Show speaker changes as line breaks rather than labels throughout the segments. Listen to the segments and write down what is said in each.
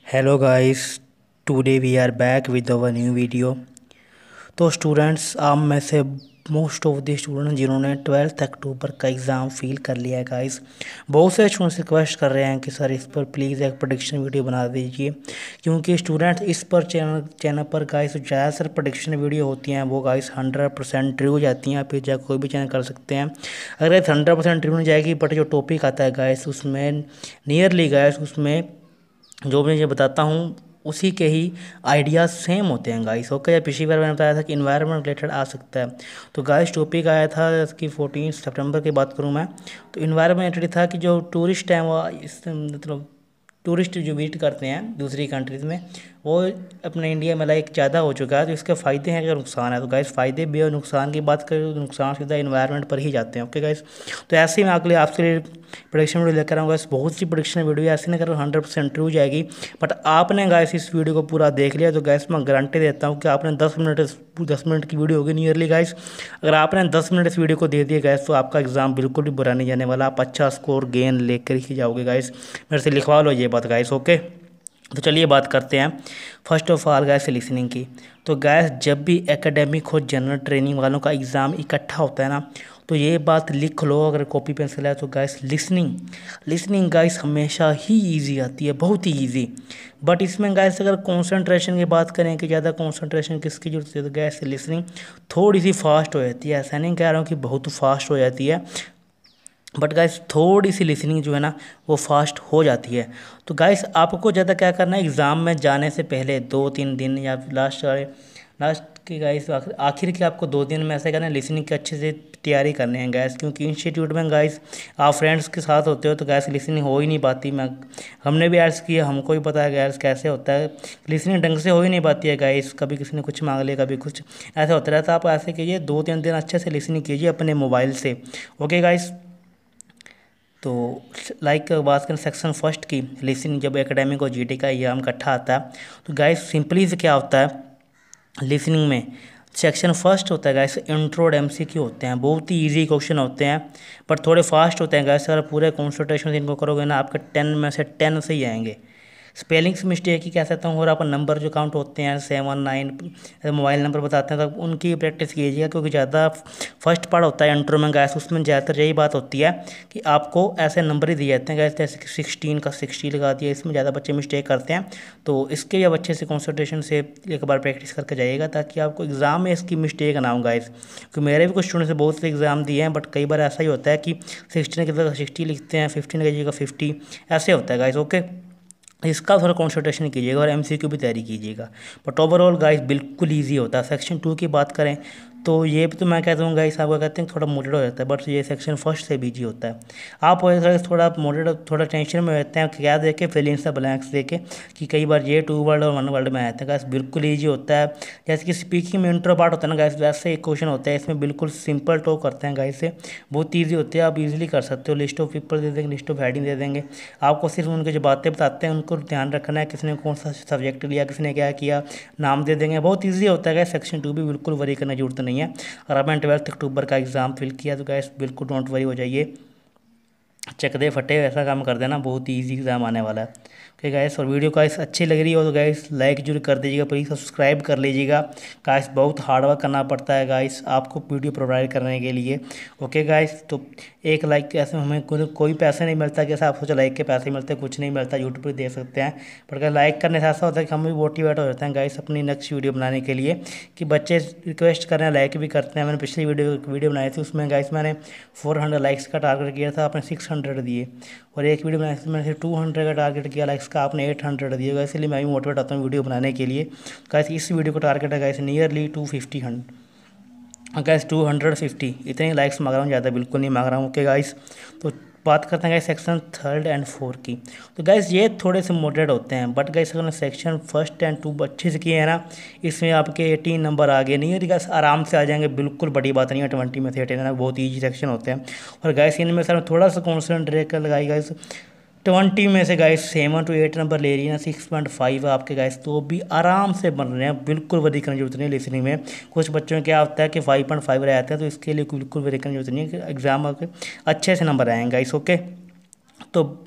Hello guys, today we are back with our new video. तो students, आप में से मोस्ट ऑफ द स्टूडेंट जिन्होंने 12th अक्टूबर का एग्ज़ाम फील कर लिया है गाइस, बहुत से स्टूडेंट्स रिक्वेस्ट कर रहे हैं कि सर इस पर प्लीज़ एक प्रेडिक्शन वीडियो बना दीजिए, क्योंकि स्टूडेंट्स इस पर चैनल पर गाइस ज़्यादातर प्रेडिक्शन वीडियो होती हैं वो गाइस 100% ट्रू हो जाती हैं। आप फिर चाहे कोई भी चैनल कर सकते हैं, अगर 100% ट्रू नहीं जाएगी, बट जो टॉपिक आता है गाइस उसमें नियरली गाइस उसमें जो मैं ये बताता हूँ उसी के ही आइडियाज़ सेम होते हैं गाइस। ओके, पिछली बार मैंने बताया था कि इन्वायरमेंट रिलेटेड आ सकता है, तो गाइस टॉपिक आया था इसकी 14 सितंबर की बात करूँ मैं, तो इन्वायरमेंट रिलेटेड था कि जो टूरिस्ट हैं वो इस मतलब टूरिस्ट जो विजिट करते हैं दूसरी कंट्रीज़ में, वो अपने इंडिया में लाइक ज़्यादा हो चुका है। तो इसके फ़ायदे हैं या नुकसान है, तो गाइस फ़ायदे भी और नुकसान की बात करें तो नुकसान सीधा इन्वायरमेंट पर ही जाते हैं। ओके गाइस, तो ऐसे ही मैं अगले आपके लिए प्रोडिक्शन वीडियो लेकर आऊँगा। बहुत सी प्रोडिक्शन वीडियो ऐसे नहीं करो 100% ट्रू जाएगी, बट आपने गाइस इस वीडियो को पूरा देख लिया तो गाइस मैं गारंटी देता हूँ कि आपने 10 मिनट की वीडियो होगी नियरली गाइस। अगर आपने 10 मिनट इस वीडियो को दे दिया गाइस तो आपका एग्जाम बिल्कुल भी बुरा नहीं जाने वाला, आप अच्छा स्कोर गेन लेकर ही जाओगे गाइस। मेरे से लिखवा लो ये बात गाइस। ओके, तो चलिए बात करते हैं first of all guys listening की। तो गाइस जब भी एकेडमिक हो जनरल ट्रेनिंग वालों का एग्ज़ाम इकट्ठा होता है ना, तो ये बात लिख लो अगर कॉपी पेंसिल है तो गाइस लिसनिंग गाइस हमेशा ही इजी आती है, बहुत ही इजी। बट इसमें गाइस अगर कंसंट्रेशन की बात करें कि ज़्यादा कंसंट्रेशन किसकी जरूरत है, तो गाइस लिसनिंग थोड़ी सी फास्ट हो जाती है। ऐसा नहीं कह रहा हूँ कि बहुत फास्ट हो जाती है, बट गाइस थोड़ी सी लिसनिंग जो है ना वो फास्ट हो जाती है। तो गाइस आपको ज़्यादा क्या करना है, एग्ज़ाम में जाने से पहले 2-3 दिन या लास्ट की गाइस आखिर के आपको 2 दिन में ऐसे करना है, लिसनिंग की अच्छे से तैयारी करनी है गाइस। क्योंकि इंस्टीट्यूट में गाइस आप फ्रेंड्स के साथ होते हो तो गाइस लिसनिंग हो ही नहीं पाती। हमने भी ऐड्स किया, हमको भी पता है गाइस कैसे होता है, लिसनिंग ढंग से हो ही नहीं पाती है गाइस। कभी किसी ने कुछ मांग लिया, कभी कुछ ऐसा होता रहता है। आप ऐसे कीजिए 2-3 दिन अच्छे से लिसनिंग कीजिए अपने मोबाइल से। ओके गाइस, तो लाइक बात करें सेक्शन फर्स्ट की, लिसनिंग जब एकेडमिक और जीडी का एग्जाम इकट्ठा आता है तो गाइस सिंपली से क्या होता है लिसनिंग में, सेक्शन फर्स्ट होता है गाइस इंट्रो और एमसीक्यू होते हैं, बहुत ही इजी क्वेश्चन होते हैं पर थोड़े फास्ट होते हैं गाइस। अगर पूरे कॉन्सेंट्रेशन से इनको करोगे ना आपके 10 में से 10 से ही आएंगे। स्पेलिंग्स मिस्टेक ही कह सकता हूँ, और आप नंबर जो काउंट होते हैं 7 9 मोबाइल नंबर बताते हैं तो उनकी प्रैक्टिस कीजिएगा, क्योंकि ज़्यादा फर्स्ट पार्ट होता है इंट्रो में गैस, उसमें ज़्यादातर यही बात होती है कि आपको ऐसे नंबर ही दिए जाते हैं गैस, जैसे कि 16 का 60 लगा दिया, इसमें ज़्यादा बच्चे मिस्टेक करते हैं। तो इसके लिए बच्चे से कॉन्सेंट्रेशन से एक बार प्रैक्टिस करके जाइएगा ताकि आपको एग्ज़ाम में इसकी मिस्टेक ना हो गाइस। क्योंकि मेरे भी कुछ स्टूडेंट्स बहुत से एग्ज़ाम दिए हैं, बट कई बार ऐसा ही होता है कि 16 की जगह 60 लिखते हैं, 15 की जगह 50, ऐसे होता है गाइस। ओके, इसका थोड़ा कंसंट्रेशन कीजिएगा और एमसीक्यू भी तैयारी कीजिएगा, बट ओवरऑल गाइस बिल्कुल इजी होता है। सेक्शन 2 की बात करें तो ये भी तो मैं कहता हूँ गाइस आपको कहते हैं थोड़ा मोडेड हो जाता है, बट ये सेक्शन फर्स्ट से भी इजी होता है। आप थोड़ा मोडेड थोड़ा टेंशन में रहते हैं क्या देखे फिलिंग्स या ब्लैंक्स देके कि कई बार ये 2 वर्ड और 1 वर्ड में आते हैं गाइस, बिल्कुल ईजी होता है। जैसे कि स्पीकिंग में इंट्रो पार्ट होता है ना गाइस, वैसे एक क्वेश्चन होता है, इसमें बिल्कुल सिंपल टॉक करते हैं गाइस से, बहुत ईजी होते हैं, आप इजीली कर सकते हो। लिस्ट ऑफ पीपल दे देंगे, लिस्ट ऑफ हेडिंग दे देंगे, आपको सिर्फ उनके जो बातें बताते हैं उनको ध्यान रखना है, किसने कौन सा सब्जेक्ट लिया, किसने क्या किया, नाम दे देंगे, बहुत ईजी होता है गाइस। सेक्शन 2 भी बिल्कुल वरी करने की जरूरत नहीं है। और आपने 12th अक्टूबर का एग्ज़ाम फिल किया तो गाइस बिल्कुल डोंट वरी हो जाइए, चक दे फटे ऐसा काम कर देना, बहुत ही ईजी एग्ज़ाम आने वाला है। ओके गाइस, और वीडियो गाइस अच्छी लग रही हो तो गाइस लाइक जरूर कर दीजिएगा, प्लीज़ सब्सक्राइब कर लीजिएगा गाइस, बहुत हार्ड वर्क करना पड़ता है गाइस आपको वीडियो प्रोवाइड करने के लिए। ओके गाइस, तो एक लाइक ऐसे हमें कोई पैसे नहीं मिलता, जैसे आप सोचो लाइक के पैसे मिलते हैं, कुछ नहीं मिलता, यूट्यूब पर दे सकते हैं, पर अगर लाइक करने से ऐसा होता है कि हम भी मोटिवेट हो जाते हैं गाइस अपनी नेक्स्ट वीडियो बनाने के लिए, कि बच्चे रिक्वेस्ट कर रहे हैं लाइक भी करते हैं। मैंने पिछली वीडियो बनाई थी, उसमें गाइस मैंने 400 लाइक्स का टारगेट किया था, आपने 600 दिए, और एक वीडियो बनाई थी मैंने 200 का टारगेट किया लाइक्स का, आपने 800 दिए, इसलिए मैं भी मोटिवेट होता हूँ वीडियो बनाने के लिए गाइस। इस वीडियो को टारगेट है गाइस नियरली 250 गाइस 250, इतने लाइक्स मांग रहा हूँ, ज़्यादा बिल्कुल नहीं मांग रहा हूँ। ओके गाइस, तो बात करते हैं गाइस सेक्शन 3 और 4 की। तो गाइस ये थोड़े से मॉडरेट होते हैं, बट गाइस अगर सेक्शन 1 और 2 अच्छे से किए हैं ना, इसमें आपके 18 नंबर आ गए नहीं है गाइस, आराम से आ जाएंगे, बिल्कुल बड़ी बात नहीं है। 20 में से 18 ना, बहुत ईजी सेक्शन होते हैं। और गाइस इनमें सर थोड़ा सा कॉन्सेंट्रेट कर लगाई गाइस, 20 में से गाइस 7 to 8 नंबर ले रही है ना, 6.5 है आपके गाइस, तो भी आराम से बन रहे हैं, बिल्कुल वरी करने की जरूरत नहीं है लिसनिंग में। कुछ बच्चों में क्या होता है कि 5.5 रह जाते हैं, तो इसके लिए बिल्कुल वरी करने की जरूरत नहीं है, कि एग्जाम आपके अच्छे से नंबर आएंगे गाइस। ओके, तो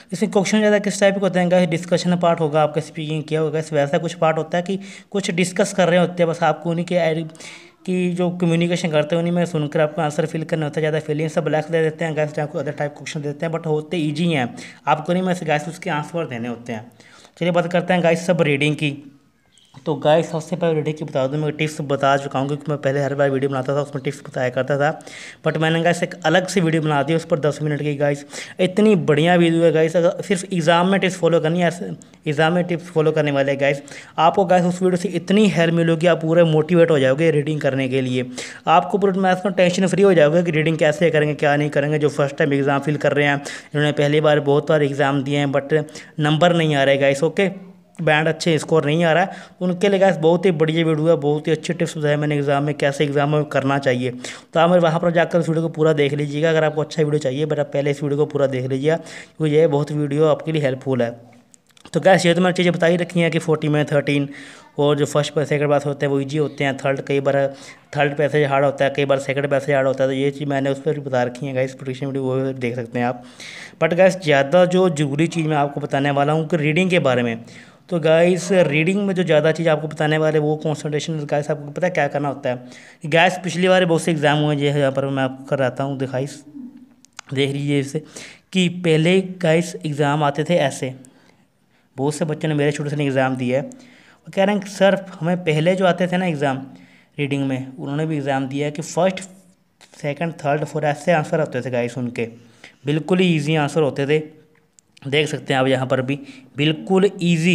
इसमें क्वेश्चन ज़्यादा किस टाइप के होते हैं गाइस, डिस्कशन पार्ट होगा, आपका स्पीकिंग किया होगा गाइस, वैसा कुछ पार्ट होता है कि कुछ डिस्कस कर रहे होते हैं, बस आपको उन्हीं के कि जो कम्युनिकेशन करते हैं उन्हीं में सुनकर आपको आंसर फिल करना होता है। ज़्यादा फिलिंग सब ब्लैक्स दे देते हैं गाइस, आपको अदर टाइप क्वेश्चन देते हैं, बट होते ईजी हैं, आपको नहीं में से गाइस उसके आंसर देने होते हैं। चलिए बात करते हैं गाइस सब रीडिंग की। तो गाइस सबसे पहले रीडिंग की बता दूं, मैं टिप्स बता चुका हूँ क्योंकि मैं पहले हर बार वीडियो बनाता था उसमें टिप्स बताया करता था, बट मैंने गाइस एक अलग से वीडियो बना दी उस पर 10 मिनट की गाइस। इतनी बढ़िया वीडियो है गाइस, अगर सिर्फ एग्जाम में टिप्स फॉलो करनी है, एग्जाम में टिप्स फॉलो करने वाले गाइस, आपको गाइस उस वीडियो से इतनी हेल्प मिलेगी, आप पूरे मोटिवेट हो जाओगे रीडिंग करने के लिए। आपको पूरे मैथ्स में टेंशन फ्री हो जाओगे कि रीडिंग कैसे करेंगे क्या नहीं करेंगे। जो फर्स्ट टाइम एग्जाम फिल कर रहे हैं, इन्होंने पहली बार बहुत बार एग्जाम दिए हैं बट नंबर नहीं आ रहे गाइस, ओके, बैंड अच्छे स्कोर नहीं आ रहा है, उनके लिए गाइस बहुत ही बढ़िया वीडियो है, बहुत ही अच्छे टिप्स बताए मैंने एग्जाम में कैसे एग्जाम में करना चाहिए। तो आप वहाँ पर जाकर इस वीडियो को पूरा देख लीजिएगा, अगर आपको अच्छा वीडियो चाहिए बट आप पहले इस वीडियो को पूरा देख लीजिए क्योंकि ये बहुत वीडियो आपके लिए हेल्पफुल है। तो गैस ये तो मैंने चीज़ें बताई रखी हैं कि 40 में 13, और जो फर्स्ट पैसे सेकंड पास होते हैं वो इजी होते हैं, थर्ड कई बार थर्ड पैसेज हार्ड होता है, कई बार सेकंड पैसेज हार्ड होता है, तो ये चीज़ मैंने उस पर भी बता रखी है गाइस, प्रीवियस वीडियो वो देख सकते हैं आप। बट गाइस ज़्यादा जो जरूरी चीज़ मैं आपको बताने वाला हूँ कि रीडिंग के बारे में, तो गाइस रीडिंग में जो ज़्यादा चीज़ आपको बताने वाले वो कॉन्सनट्रेशन गाइस, आपको पता है क्या करना होता है गाइस। पिछली बार बहुत से एग्जाम हुए हैं यहाँ पर मैं आपको कराता हूँ, दिखाइस देख लीजिए इसे, कि पहले गाइस एग्ज़ाम आते थे ऐसे, बहुत से बच्चों ने मेरे छोटे से एग्ज़ाम दिया है, वो कह रहे हैं कि सर हमें पहले जो आते थे ना एग्ज़ाम रीडिंग में, उन्होंने भी एग्ज़ाम दिया है कि फर्स्ट सेकंड थर्ड फोर्थ ऐसे आंसर होते थे गाइस उनके, बिल्कुल ही ईजी आंसर होते थे, देख सकते हैं आप यहाँ पर भी बिल्कुल ईजी।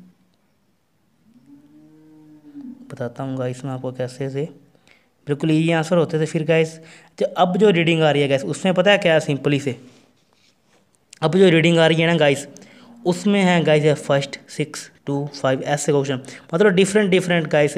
बताता हूँ गाइस मैं आपको कैसे से, बिल्कुल ईजी आंसर होते थे। फिर गाइस जो अब जो रीडिंग आ रही है गाइस उसमें पता है क्या है, सिंपली से अब जो रीडिंग आ रही है ना गाइस उसमें है गाइस है फर्स्ट 6 2 5 ऐसे क्वेश्चन, मतलब डिफरेंट गाइस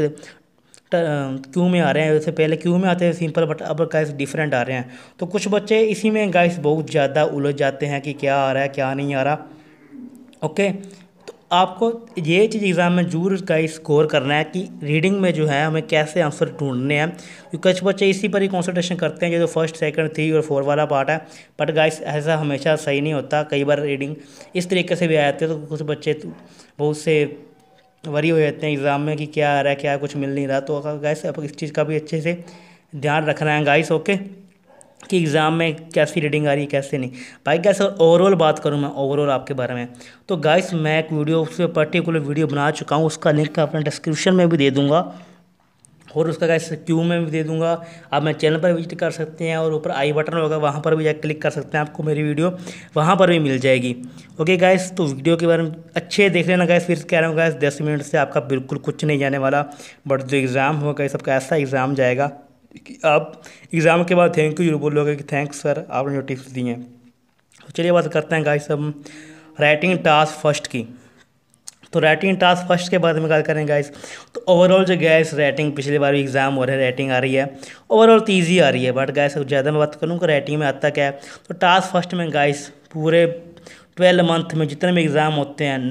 क्यू में आ रहे हैं। वैसे पहले क्यू में आते हैं सिंपल, बट अब गाइस डिफरेंट आ रहे हैं, तो कुछ बच्चे इसी में गाइस बहुत ज़्यादा उलझ जाते हैं कि क्या आ रहा है क्या नहीं आ रहा, ओके। तो आपको ये चीज़ एग्ज़ाम में जरूर गाइस स्कोर करना है कि रीडिंग में जो है हमें कैसे आंसर ढूंढने हैं, क्योंकि कुछ बच्चे इसी पर ही कंसंट्रेशन करते हैं जो फर्स्ट सेकंड 3 और 4 वाला पार्ट है, बट गाइस ऐसा हमेशा सही नहीं होता, कई बार रीडिंग इस तरीके से भी आ जाते हैं, तो कुछ बच्चे बहुत से वरी हो जाते हैं एग्ज़ाम में कि क्या आ रहा है क्या कुछ मिल नहीं रहा। तो गाइस आप इस चीज़ का भी अच्छे से ध्यान रखना है गाइस, ओके, कि एग्ज़ाम में कैसी रीडिंग आ रही है कैसे नहीं। भाई गाइस ओवरऑल बात करूँ मैं ओवरऑल आपके बारे में, तो गाइस मैं एक वीडियो उस पर पर्टिकुलर वीडियो बना चुका हूँ, उसका लिंक अपने डिस्क्रिप्शन में भी दे दूँगा और उसका गाइस क्यू में भी दे दूँगा, आप मेरे चैनल पर विजिट कर सकते हैं और ऊपर आई बटन होगा वहाँ पर भी जाकर क्लिक कर सकते हैं, आपको मेरी वीडियो वहाँ पर भी मिल जाएगी, ओके गाइस। तो वीडियो के बारे में अच्छे देख लेना गाइस, फिर कह रहा हूँ गाइस 10 मिनट से आपका बिल्कुल कुछ नहीं जाने वाला, बट जो एग्ज़ाम होगा सबका ऐसा एग्ज़ाम जाएगा कि आप एग्ज़ाम के बाद थैंक यू बोलोगे कि थैंक्स सर आपने जो टिप्स दिए हैं। तो चलिए बात करते हैं गाइस हम राइटिंग टास्क फर्स्ट की। तो राइटिंग टास्क फर्स्ट के बारे में बात करें गाइस, तो ओवरऑल जो गाइस राइटिंग पिछली बार एग्जाम हो रहे हैं राइटिंग आ रही है, ओवरऑल तो ईजी आ रही है, बट गाइस ज़्यादा मैं बात करूँ कि राइटिंग में आता क्या है, तो टास्क फर्स्ट में गाइस पूरे 12 मंथ में जितने भी एग्ज़ाम होते हैं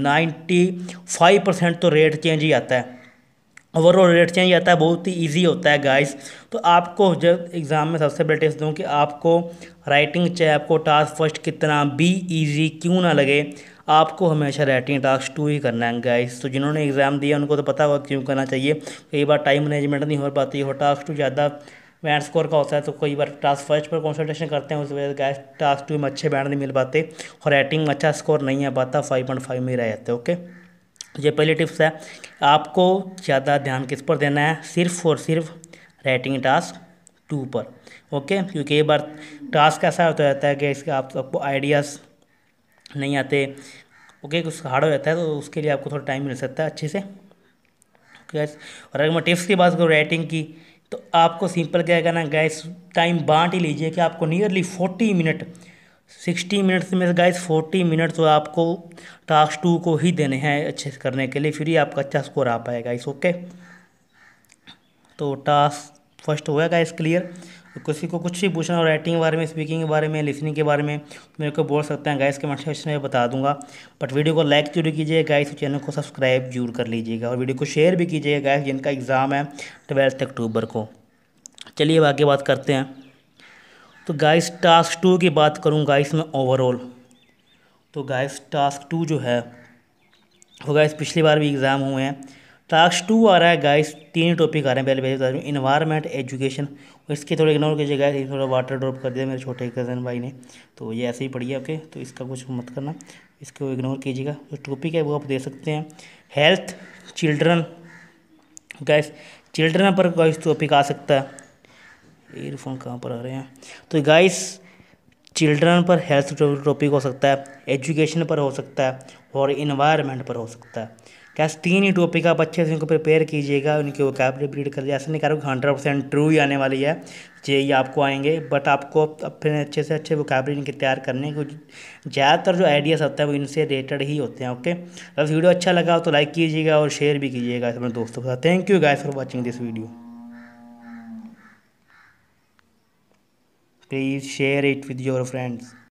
95% तो रेट चेंज ही आता है, ओवरऑल रेट चेंज आता है, बहुत ही इजी होता है गाइस। तो आपको जब एग्ज़ाम में सबसे बड़ा टेस्ट दूँ कि आपको राइटिंग चाहे आपको टास्क फर्स्ट कितना भी इजी क्यों ना लगे, आपको हमेशा राइटिंग टास्क 2 ही करना है गाइस। तो जिन्होंने एग्ज़ाम दिया उनको तो पता होगा क्यों करना चाहिए, कई बार टाइम मैनेजमेंट नहीं हो पाती और टास्क 2 ज़्यादा बैंड स्कोर का होता है, तो कई बार टास्क फर्स्ट पर कॉन्सेंट्रेशन करते हैं उस वजह से गाइस टास्क 2 में अच्छे बैंड नहीं मिल पाते और राइटिंग में अच्छा स्कोर नहीं आ पाता, 5.5 में ही रह जाते, ओके। ये पहली टिप्स है, आपको ज़्यादा ध्यान किस पर देना है, सिर्फ और सिर्फ राइटिंग टास्क 2 पर, ओके। क्योंकि कई बार टास्क ऐसा होता रहता है कि इसके आपको आइडियाज़ नहीं आते, ओके, कुछ हार्ड हो जाता है, तो उसके लिए आपको थोड़ा टाइम मिल सकता है अच्छे से, गैस। और अगर मैं टिप्स की बात करूँ राइटिंग की, तो आपको सिंपल क्या करना गैस, टाइम बांट ही लीजिए कि आपको नियरली 40 मिनट 60 मिनट्स में गाइस 40 मिनट तो आपको टास्क 2 को ही देने हैं अच्छे से करने के लिए, फिर ही आपका अच्छा स्कोर आ पाएगा इस, ओके। तो टास्क फर्स्ट हो गया गाइस क्लियर। तो किसी को कुछ भी पूछना हो राइटिंग के बारे में, स्पीकिंग के बारे में, लिसनिंग के बारे में, मेरे को बोल सकते हैं गाइस, कमेंट सेक्शन में बता दूंगा। बट वीडियो को लाइक जरूर कीजिएगा गाइस, चैनल को सब्सक्राइब जरूर कर लीजिएगा और वीडियो को शेयर भी कीजिएगा गाइस जिनका एग्ज़ाम है 12 अक्टूबर को। चलिए अब आगे बात करते हैं। तो गाइस टास्क 2 की बात करूँ गाइस मैं ओवरऑल, तो गाइस टास्क 2 जो है वो गाइस पिछली बार भी एग्ज़ाम हुए हैं। टास्क 2 आ रहा है गाइस, 3 टॉपिक आ रहे हैं। पहले बता दूँ, इन्वायरमेंट, एजुकेशन। इसके थोड़ा इग्नोर कीजिए गाइस, ये थोड़ा वाटर ड्रॉप कर दिया मेरे छोटे कज़न भाई ने, तो ये ऐसे ही पढ़िए ओके, तो इसका कुछ मत करना, इसको इग्नोर कीजिएगा। जो टॉपिक है वो आप दे सकते हैं, हेल्थ, चिल्ड्रन। गाइस चिल्ड्रन पर गाइस टॉपिक आ सकता है। ईयरफोन कहाँ पर आ रहे हैं? तो गाइस चिल्ड्रन पर हेल्थ टॉपिक हो सकता है, एजुकेशन पर हो सकता है और इन्वायरमेंट पर हो सकता है। क्या 3 ही टॉपिक आप अच्छे से उनको प्रिपेयर कीजिएगा, उनके वोकैबुलरी बिल्ड कर दिया। ऐसा नहीं करो 100% ट्रू ही आने वाली है, ये आपको आएंगे, बट आपको अपने अच्छे से अच्छे वोकैबुलरी इनके तैयार करने को। ज़्यादातर जो आइडियाज़ होता है वो इनसे रिलेटेड ही होते हैं ओके। अगर वीडियो अच्छा लगा तो लाइक कीजिएगा और शेयर भी कीजिएगा अपने दोस्तों के साथ। Thank you guys for watching this video. Please share it with your friends.